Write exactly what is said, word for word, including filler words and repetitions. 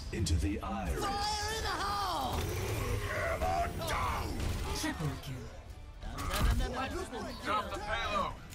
into the iris. Fire in the hole! Hammer down! Triple kill. Drop the payload!